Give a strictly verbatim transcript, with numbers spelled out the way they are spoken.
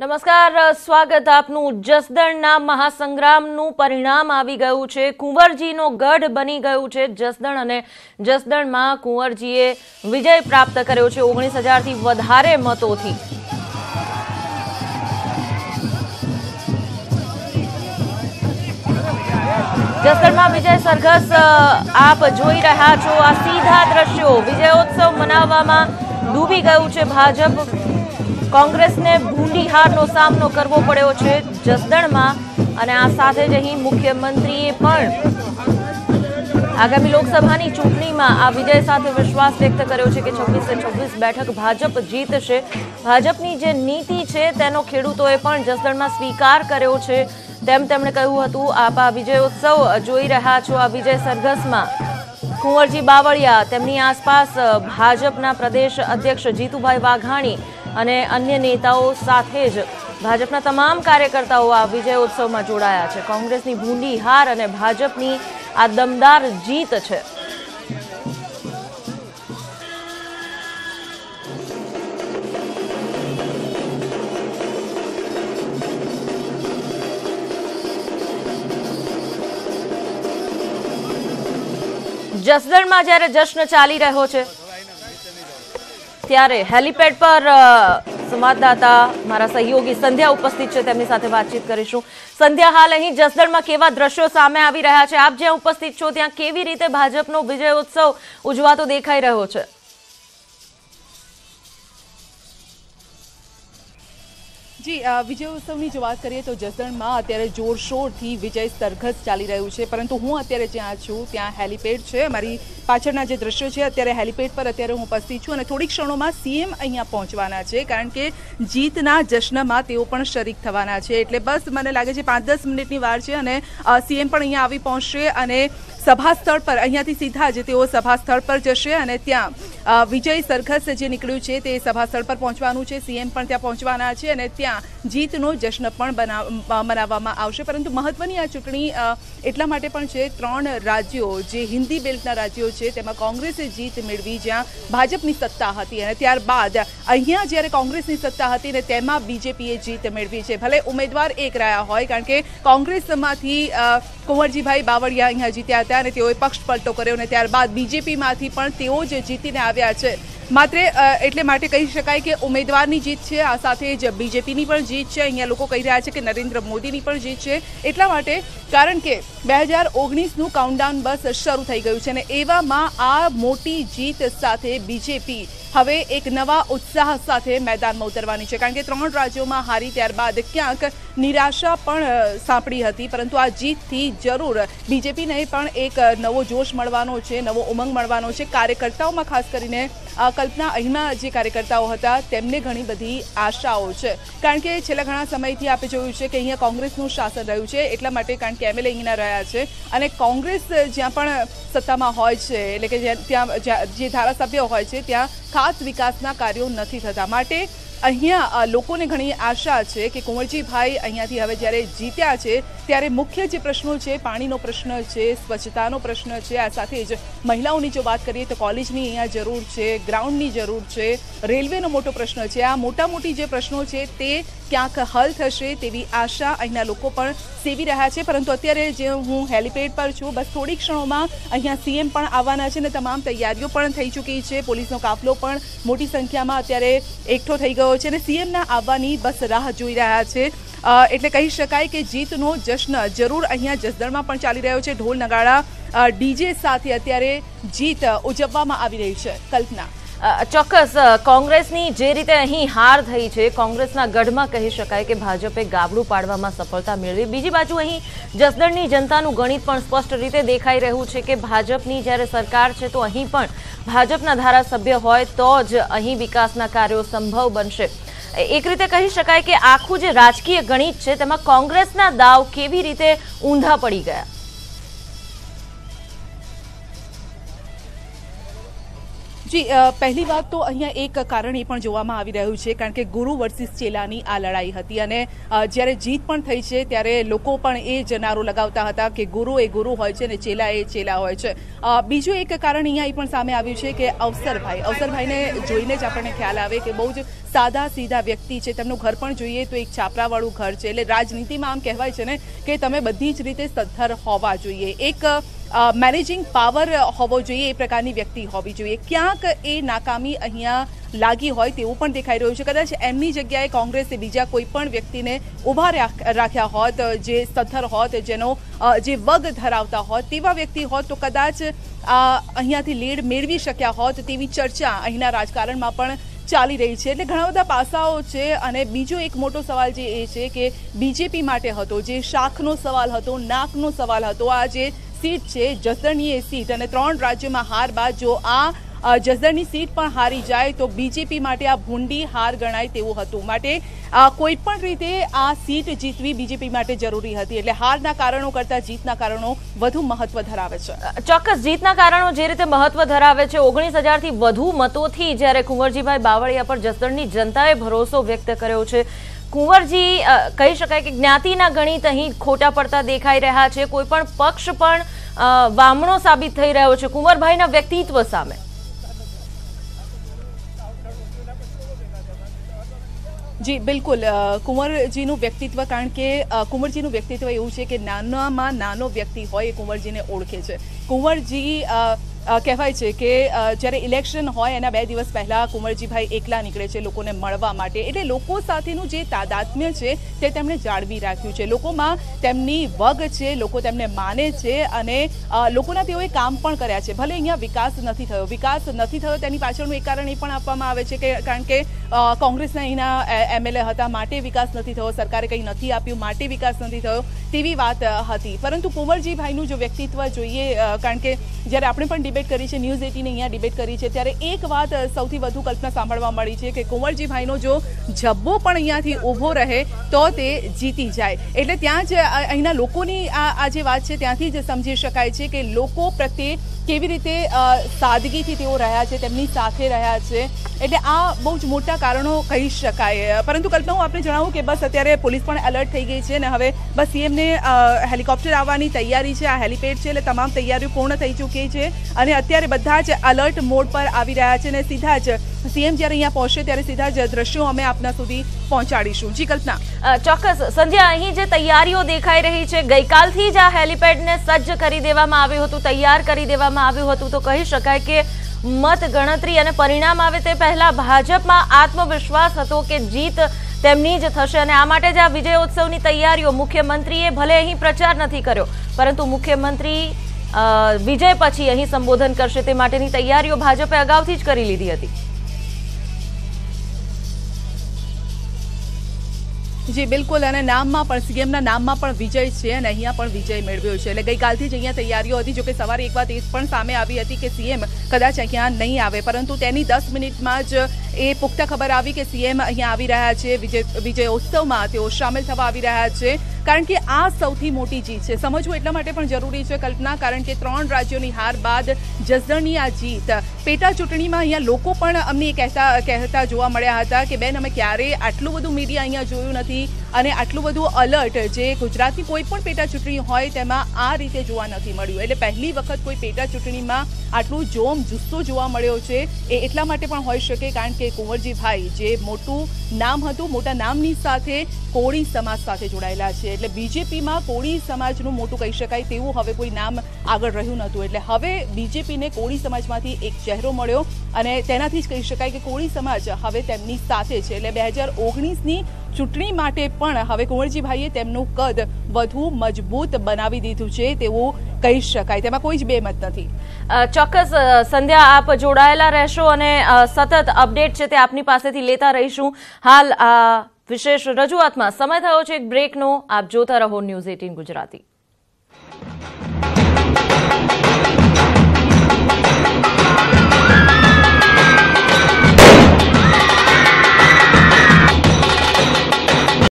નમસ્કાર, સ્વાગત આપનું। જસદણના મહાસંગ્રામનું પરિણામ આવી ગયું છે। કુંવરજીનો ગઢ બની ગયું છે જસદણ અને જસદણમાં કુંવરજીએ વિજય પ્રાપ્ત કર્યો છે ઓગણીસ હજારથી વધારે મતોથી। જસદણમાં વિજય સરઘસ આપ જોઈ રહ્યા છો। આ સીધા દ્રશ્યો વિજયોત્સવ મનાવવામાં ડૂબી ગયું છે ભાજપ। કોંગ્રેસને ભૂંડી હારનો સામનો કરવો પડ્યો છે જસદણમાં અને આ સાથે જ અહીં મુખ્યમંત્રીએ પણ આગામી લોકસભાની ચૂંટણીમાં આ વિજય સાથે વિશ્વાસ વ્યક્ત કર્યો છે કે છવ્વીસે છવ્વીસ બેઠક ભાજપ જીતશે। ભાજપની જે નીતિ છે તેનો ખેડૂતોએ પણ જસદણમાં સ્વીકાર કર્યો છે તેમ તેમણે કહ્યું હતું। આપ આ વિજયોત્સવ જોઈ રહ્યા છો। આ વિજય સરઘસમાં કુંવરજી બાવળિયા, તેમની આસપાસ ભાજપના પ્રદેશ અધ્યક્ષ જીતુભાઈ વાઘાણી અને અન્ય નેતાઓ સાથે જ ભાજપના તમામ કાર્યકર્તાઓ આ વિજયોત્સવમાં જોડાયા છે। કોંગ્રેસની ભૂંડી હાર અને ભાજપની આ દમદાર જીત છે। જસદણમાં જ્યારે જશ્ન ચાલી રહ્યો છે ત્યારે હેલીપેડ પર સંવાદદાતા મારા સહયોગી સંધ્યા ઉપસ્થિત છે, તેમની સાથે વાતચીત કરીશું। સંધ્યા, હાલ અહીં જસદણમાં કેવા દ્રશ્યો સામે આવી રહ્યા છે? આપ જ્યાં ઉપસ્થિત છો ત્યાં કેવી રીતે ભાજપનો વિજયોત્સવ ઉજવાતો દેખાઈ રહ્યો છે? જી, વિજયોત્સવની જો વાત કરીએ તો જસદણમાં અત્યારે જોરશોરથી વિજય સરઘસ ચાલી રહ્યું છે, પરંતુ હું અત્યારે જ્યાં છું ત્યાં હેલીપેડ છે। મારી પાછળના જે દ્રશ્યો છે અત્યારે હેલીપેડ પર અત્યારે હું ઉપસ્થિત છું અને થોડીક ક્ષણોમાં સીએમ અહીંયા પહોંચવાના છે, કારણ કે જીતના જશ્નમાં તેઓ પણ શરીક થવાના છે। એટલે બસ મને લાગે છે પાંચ દસ મિનિટની વાર છે અને સીએમ પણ અહીંયા આવી પહોંચશે અને સભા સ્થળ પર અહીંયાથી સીધા જ તેઓ સભા સ્થળ પર જશે અને ત્યાં વિજય સરઘસ જે નીકળ્યું છે તે સભા સ્થળ પર પહોંચવાનું છે। સીએમ પણ ત્યાં પહોંચવાના છે અને ત્યાં જીતનો જશ્ન પણ મનાવવામાં આવશે। પરંતુ મહત્વની આ ચૂંટણી એટલા માટે પણ છે, ત્રણ રાજ્યો જે હિન્દી બેલ્ટના રાજ્યો છે તેમાં કોંગ્રેસે જીત મેળવી જ્યાં ભાજપની સત્તા હતી અને ત્યારબાદ અહીંયા જ્યારે કોંગ્રેસની સત્તા હતી ને તેમાં બીજેપીએ જીત મેળવી છે। ભલે ઉમેદવાર એક રહ્યા હોય, કારણ કે કોંગ્રેસમાંથી કુંવરજીભાઈ બાવળિયા અહીંયા જીત્યા હતા અને તેઓએ પક્ષ પલટો કર્યો અને ત્યારબાદ બીજેપીમાંથી પણ તેઓ જ જીતીને આવ્યા છે। માત્ર એટલે માટે કહી શકાય કે ઉમેદવારની જીત છે, આ સાથે જ બીજેપીની પણ જીત છે। અહીંયા લોકો કહી રહ્યા છે કે નરેન્દ્ર મોદીની પણ જીત છે, એટલા માટે કારણ કે બે હજાર ઓગણીસનું કાઉન્ટડાઉન બસ શરૂ થઈ ગયું છે અને એવામાં આ મોટી જીત સાથે બીજેપી હવે એક નવા ઉત્સાહ સાથે મેદાનમાં ઉતરવાની છે, કારણ કે ત્રણ રાજ્યોમાં હારી ત્યારબાદ ક્યાંક નિરાશા પણ સાંપડી હતી, પરંતુ આ જીતથી જરૂર બીજેપીને પણ એક નવો જોશ મળવાનો છે, નવો ઉમંગ મળવાનો છે। કાર્યકર્તાઓમાં ખાસ કરીને કલ્પના અહીંના જે કાર્યકર્તાઓ હતા તેમને ઘણી બધી આશાઓ છે, કારણ કે છેલ્લા ઘણા સમયથી આપણે જોયું છે કે અહીંયા કોંગ્રેસનું શાસન રહ્યું છે, એટલા માટે કારણ કે એમએલએ અહીંના રહ્યા છે અને કોંગ્રેસ જ્યાં પણ સત્તામાં હોય છે, એટલે કે ત્યાં જે ધારાસભ્યો હોય છે ત્યાં ખાસ વિકાસના કાર્યો નથી થતા, માટે અહીંયા લોકોને ઘણી આશા છે કે કુંવરજીભાઈ અહીંયાથી હવે જ્યારે જીત્યા છે ત્યારે મુખ્ય જે પ્રશ્નો છે, પાણીનો પ્રશ્ન છે, સ્વચ્છતાનો પ્રશ્ન છે, આ સાથે જ મહિલાઓની જો વાત કરીએ તો કોલેજની અહીંયા જરૂર છે, ગ્રાઉન્ડની જરૂર છે, રેલવેનો મોટો પ્રશ્ન છે। આ મોટા મોટી જે પ્રશ્નો છે તે ક્યાંક હલ થશે તેવી આશા અહીંના લોકો પણ સેવી રહ્યા છે। પરંતુ અત્યારે જે હું હેલીપેડ પર છું, બસ થોડી ક્ષણોમાં અહીંયા સીએમ પણ આવવાના છે અને તમામ તૈયારીઓ પણ થઈ ચૂકી છે। પોલીસનો કાફલો પણ મોટી સંખ્યામાં અત્યારે એકઠો થઈ ગયો છે અને સીએમના આવવાની બસ રાહ જોઈ રહ્યા છે। એટલે કહી શકાય કે જીતનો જશ્ન જરૂર અહીંયા જસદણમાં પણ ચાલી રહ્યો છે। ઢોલ નગાડા ડીજે સાથે અત્યારે જીત ઉજવવામાં આવી રહી છે। કલ્પના, ચોક્કસ કોંગ્રેસની જે રીતે અહીં હાર થઈ છે, કોંગ્રેસના ગઢમાં કહી શકાય કે ભાજપે ગાબડું પાડવામાં સફળતા મેળવી। બીજી બાજુ અહીં જસદણની જનતાનું ગણિત પણ સ્પષ્ટ રીતે દેખાઈ રહ્યું છે કે ભાજપની જ્યારે સરકાર છે તો અહીં પણ ભાજપના ધારાસભ્ય હોય તો જ અહીં વિકાસના કાર્યો સંભવ બનશે। એક રીતે કહી શકાય કે આખું જે રાજકીય ગણિત છે તેમાં કોંગ્રેસના દાવ કેવી રીતે ઊંધા પડી ગયા? જી પહેલી વાત તો અહીંયા એક કારણ એ પણ જોવામાં આવી રહ્યું છે કારણ કે ગુરુ વર્સિસ ચેલાની આ લડાઈ હતી અને જ્યારે જીત પણ થઈ છે ત્યારે લોકો પણ એ જ નારો લગાવતા હતા કે ગુરુ એ ગુરુ હોય છે અને ચેલા એ ચેલા હોય છે. બીજું એક કારણ અહીંયા એ પણ સામે આવ્યું છે કે અવસરભાઈ અવસરભાઈને જોઈને જ આપણને ખ્યાલ આવે કે બહુ જ સાદા સીધા વ્યક્તિ છે. તેમનું ઘર પણ જોઈએ તો એક છાપરાવાળું ઘર છે. એટલે રાજનીતિમાં આમ કહેવાય છે ને કે તમે બધી જ રીતે સદ્ધર હોવા જોઈએ, એક મેનેજિંગ પાવર હોવો જોઈએ, એ પ્રકારની વ્યક્તિ હોવી જોઈએ. ક્યાંક એ નાકામી અહીંયા લાગી હોય તેવું પણ દેખાઈ રહ્યું છે. કદાચ એમની જગ્યાએ કોંગ્રેસે બીજા કોઈ પણ વ્યક્તિને ઊભા રાખ્યા હોત જે સદ્ધર હોત, જેનો જે વગ ધરાવતા હોત, તેવા વ્યક્તિ હોત તો કદાચ અહીંયાથી લીડ મેળવી શક્યા હોત તેવી ચર્ચા અહીંના રાજકારણમાં પણ ચાલી રહી છે. એટલે ઘણા બધા પાસાઓ છે. અને બીજો એક મોટો સવાલ જે એ છે કે બીજેપી માટે હતો, જે શાખનો સવાલ હતો, નાકનો સવાલ હતો, આ જે સીટ છે જસદણની એ સીટ, અને ત્રણ રાજ્યોમાં હાર બાદ જો આ જસદણની સીટ પણ હારી જાય તો બીજેપી માટે આ ભૂંડી હાર ગણાય તેવું હતું. માટે કોઈ પણ રીતે આ સીટ જીતવી બીજેપી માટે જરૂરી હતી. એટલે હારના કારણો કરતાં જીતના કારણો વધુ મહત્વ ધરાવે છે. ચોક્કસ જીતના કારણો જે રીતે મહત્વ ધરાવે છે, ઓગણીસ હજારથી વધુ મતોથી જ્યારે કુંવરજીભાઈ બાવળિયા પર જસદણની જનતાએ ભરોસો વ્યક્ત કર્યો છે. કુંવરજી કહી શકાય કે જ્ઞાતિના ગણિત અહીં ખોટા પડતા દેખાઈ રહ્યા છે. કોઈ પણ પક્ષ પણ વામણો સાબિત થઈ રહ્યો છે કુંવરભાઈના વ્યક્તિત્વ સામે. જી બિલકુલ, કુંવરજીનું વ્યક્તિત્વ, કારણ કે કુંવરજીનું વ્યક્તિત્વ એવું છે કે નાનામાં નાનો વ્યક્તિ હોય એ કુંવરજીને ઓળખે છે. કુંવરજી કહેવાય છે કે જ્યારે ઇલેક્શન હોય એના બે દિવસ પહેલાં કુંવરજીભાઈ એકલા નીકળે છે લોકોને મળવા માટે. એટલે લોકો સાથેનું જે તાદાત્મ્ય છે તે તેમણે જાળવી રાખ્યું છે. લોકોમાં તેમની વગ છે, લોકો તેમને માને છે અને લોકોના તેઓએ કામ પણ કર્યા છે. ભલે અહીંયા વિકાસ નથી થયો, વિકાસ નથી થયો તેની પાછળનું એક કારણ એ પણ આપવામાં આવે છે કે કારણ કે કોંગ્રેસના અહીંના એમએલએ હતા માટે વિકાસ નથી થયો, સરકારે કંઈ નથી આપ્યું માટે વિકાસ નથી થયો તેવી વાત હતી. પરંતુ કુંવરજીભાઈનું જો વ્યક્તિત્વ જોઈએ, કારણ કે જ્યારે આપણે પણ ડિબેટ કરી છે, ન્યૂઝ એટીને અહીંયા ડિબેટ કરી છે, ત્યારે એક વાત સૌથી વધુ કલ્પના સાંભળવા મળી છે કે કુંવરજીભાઈનો જો જબ્બો પણ અહીંયાથી ઊભો રહે તો તે જીતી જાય. એટલે ત્યાં જ અહીંના લોકોની આ આ જે વાત છે ત્યાંથી જ સમજી શકાય છે કે લોકો પ્રત્યે કેવી રીતે સાદગીથી તેઓ રહ્યા છે, તેમની સાથે રહ્યા છે. એટલે આ બહુ જ મોટા કારણો કહી શકાય. પરંતુ કલ્પના હું આપને જણાવું કે બસ અત્યારે પોલીસ પણ એલર્ટ થઈ ગઈ છે અને હવે બસ સીએમને હેલિકોપ્ટર આવવાની તૈયારી છે. આ હેલિપેડ છે એટલે તમામ તૈયારીઓ પૂર્ણ થઈ ચૂકી છે અને અત્યારે બધા જ એલર્ટ મોડ પર આવી રહ્યા છે અને સીધા જ સીએમ જ્યારે અહીંયા પહોંચશે ત્યારે સીધા જ દ્રશ્યો અમે આપના સુધી પહોંચાડીશું. જી કલ્પના. ચોક્કસ સંધ્યા, અહીં જે તૈયારીઓ દેખાઈ રહી છે, ગઈકાલથી જ આ હેલિપેડને સજ્જ કરી દેવામાં આવ્યું હતું, તૈયાર કરી દેવામાં આવ્યું હતું, તો કહી શકાય કે મત ગણતરી અને પરિણામ આવે તે પહેલા ભાજપમાં આત્મવિશ્વાસ હતો કે જીત તેમની જ થશે અને આ માટે જ આ વિજયોત્સવની તૈયારીઓ મુખ્યમંત્રીએ ભલે અહીં પ્રચાર નથી કર્યો પરંતુ મુખ્યમંત્રી વિજય પછી અહીં સંબોધન કરશે તે માટેની તૈયારીઓ ભાજપે અગાઉથી જ કરી લીધી હતી. જી બિલકુલ, અને નામમાં પણ સીએમના નામમાં પણ વિજય છે અને અહીંયા પણ વિજય મેળવ્યો છે. એટલે ગઈકાલથી જ અહીંયા તૈયારીઓ હતી. જોકે સવારે એક વાત એ પણ સામે આવી હતી કે સીએમ કદાચ અહીંયા નહીં આવે, પરંતુ તેની દસ મિનિટમાં જ એ પુખ્તા ખબર આવી કે સીએમ અહીંયા આવી રહ્યા છે. વિજય વિજયોત્સવમાં તેઓ સામેલ થવા આવી રહ્યા છે. કારણ કે આ સૌથી મોટી જીત છે. સમજવું એટલા માટે પણ જરૂરી છે કલ્પના, કારણ કે ત્રણ રાજ્યોની હાર બાદ જસદણની આ જીત, પેટા ચૂંટણીમાં અહીંયા લોકો પણ અમને કહેતા કહેતા જોવા મળ્યા હતા કે બેન અમે ક્યારેય આટલું બધું મીડિયા અહીંયા જોયું નથી અને આટલું બધું અલર્ટ જે ગુજરાતની કોઈ પણ પેટા ચૂંટણી હોય તેમાં આ રીતે જોવા નથી મળ્યું. એટલે પહેલી વખત કોઈ પેટા ચૂંટણીમાં આટલું જોમ જુસ્સો જોવા મળ્યો છે. એ એટલા માટે પણ હોઈ શકે કારણ કે કુંવરજીભાઈ જે મોટું નામ હતું, મોટા નામની સાથે કોળી સમાજ સાથે જોડાયેલા છે. એટલે બીજેપીમાં કોળી સમાજનું મોટું કહી શકાય તેવું હવે કોઈ નામ આગળ રહ્યું નહોતું. એટલે હવે બીજેપીને કોળી સમાજમાંથી એક ચહેરો મળ્યો અને તેનાથી જ કહી શકાય કે કોળી સમાજ હવે તેમની સાથે છે. એટલે બે હજાર ઓગણીસની ચૂંટણી માટે પણ હવે કુંવરજીભાઈએ તેમનું કદ વધુ મજબૂત બનાવી દીધું છે તેવું કહી શકાય. તેમાં કોઈ જ બેમત નથી. ચોક્કસ સંધ્યા, આપ જોડાયેલા રહેશો અને સતત અપડેટ છે તે આપની પાસેથી લેતા રહીશું. હાલ આ વિશેષ રજૂઆતમાં સમય થયો છે એક બ્રેકનો. આપ જોતા રહો ન્યૂઝ એટીન ગુજરાતી.